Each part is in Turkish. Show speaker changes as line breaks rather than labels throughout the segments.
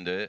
içerisinde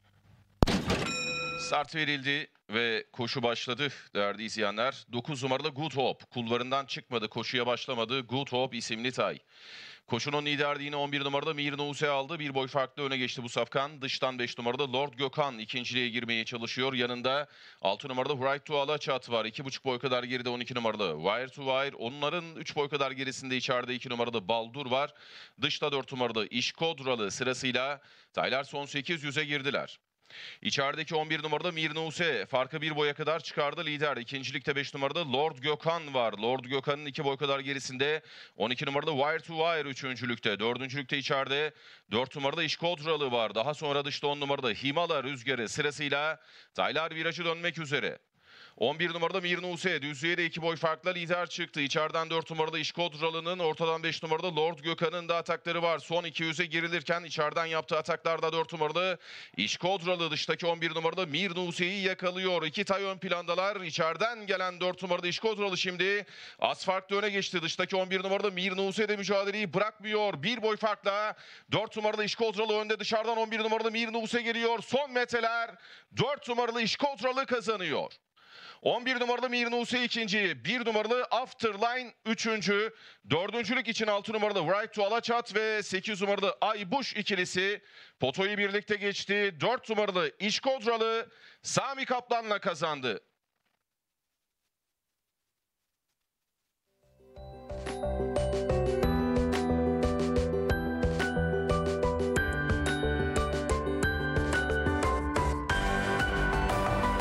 start verildi ve koşu başladı değerli izleyenler. 9 numaralı Good Hope kulvarından çıkmadı, koşuya başlamadı. Good Hope isimli tay. Koşunun liderliğini 11 numarada Mir Nuse aldı. Bir boy farklı öne geçti bu safkan. Dıştan 5 numarada Lord Gökhan ikinciliğe girmeye çalışıyor. Yanında 6 numarada Right to Alaçat var. 2,5 boy kadar geride 12 numaralı Wire to Wire. Onların 3 boy kadar gerisinde içeride 2 numarada Baldur var. Dışta 4 numarada İşkodralı sırasıyla taylar son 800'e girdiler. İçerideki 11 numarada Mir Nuse farkı bir boya kadar çıkardı lider. İkincilikte 5 numarada Lord Gökhan var. Lord Gökhan'ın 2 boy kadar gerisinde 12 numarada Wire to Wire üçüncülükte. Dördüncülükte içeride 4 numarada İşkodralı var. Daha sonra dışta 10 numarada Himala Rüzgarı sırasıyla taylar virajı dönmek üzere. 11 numarada Mir Nuse düzlüğe de 2 boy farkla lider çıktı. İçeriden 4 numarada İşkodralı'nın, ortadan 5 numarada Lord Gökhan'ın da atakları var. Son 200'e girilirken içeriden yaptığı ataklarda 4 numaralı İşkodralı dıştaki 11 numarada Mir Nuse'yi yakalıyor. 2 tay ön plandalar. İçeriden gelen 4 numarada İşkodralı şimdi az farklı öne geçti. Dıştaki 11 numarada Mir Nuse de mücadeleyi bırakmıyor. 1 boy farkla 4 numaralı İşkodralı önde, dışarıdan 11 numarada Mir Nuse geliyor. Son metreler 4 numaralı İşkodralı kazanıyor. 11 numaralı Mir Nuse ikinci, 1 numaralı Afterline üçüncü, dördüncülük için 6 numaralı Right to Alaçat ve 8 numaralı Aybuş ikilisi potoyu birlikte geçti. 4 numaralı İşkodralı Sami Kaplan'la kazandı.